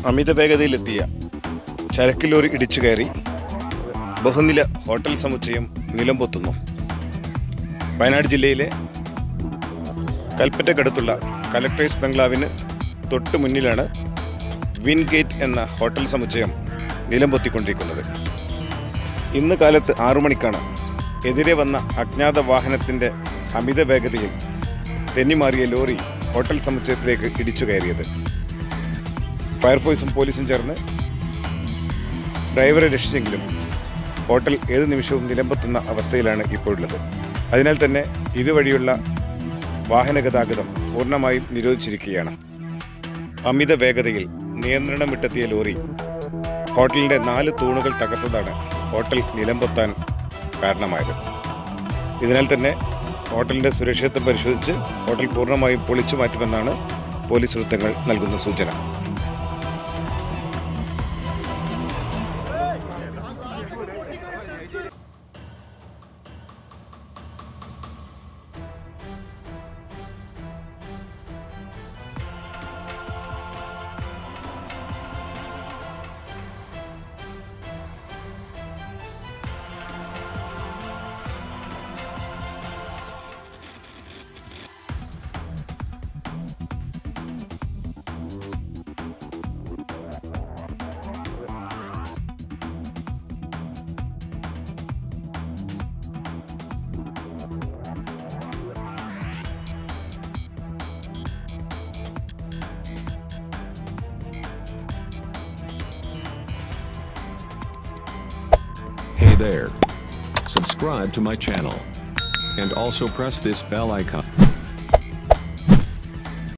അമിത വേഗതയിലെത്തിയ ചരക്ക് ലോറി ഇടിച്ചു കയറി ബഹുനില ഹോട്ടൽ സമുച്ചയം നിലംപൊത്തുന്നു. വയനാട് ജില്ലയിലെ കൽപ്പറ്റക്കടുത്തുള്ള കലക്ടറേറ്റ് ബംഗ്ലാവിന് തൊട്ട് മുന്നിലാണ് വിൻഗേറ്റ് എന്ന ഹോട്ടൽ സമുച്ചയം നിലംപൊത്തിക്കൊണ്ടിരിക്കുന്നത്. ഇന്ന് കാലത്ത് 6 മണിക്കാണ് എതിരെ വന്ന അജ്ഞാത വാഹനത്തിൻ്റെ അമിത വേഗതയിൽ തെന്നിമാറിയ ലോറി ഹോട്ടൽ സമുച്ചയത്തിലേക്ക് ഇടിച്ചു കയറിയത്. ഫയർഫോഴ്സും പോലീസും ചേർന്ന് ഡ്രൈവറെ രക്ഷിച്ചെങ്കിലും ഹോട്ടൽ ഏത് നിമിഷവും നിലംപൊത്തുന്ന അവസ്ഥയിലാണ് ഇപ്പോഴുള്ളത്. അതിനാൽ തന്നെ ഇതുവഴിയുള്ള വാഹന ഗതാഗതം പൂർണ്ണമായും നിരോധിച്ചിരിക്കുകയാണ്. അമിത വേഗതയിൽ നിയന്ത്രണം വിട്ടെത്തിയ ലോറി ഹോട്ടലിൻ്റെ 4 തൂണുകൾ തകർത്തതാണ് ഹോട്ടൽ നിലംപൊത്താൻ കാരണമായത്. ഇതിനാൽ തന്നെ ഹോട്ടലിൻ്റെ സുരക്ഷിതത്വം പരിശോധിച്ച് ഹോട്ടൽ പൂർണ്ണമായും പൊളിച്ചു മാറ്റുമെന്നാണ് പോലീസ് വൃത്തങ്ങൾ നൽകുന്ന സൂചന. Hey there. Subscribe to my channel. And also press this bell icon.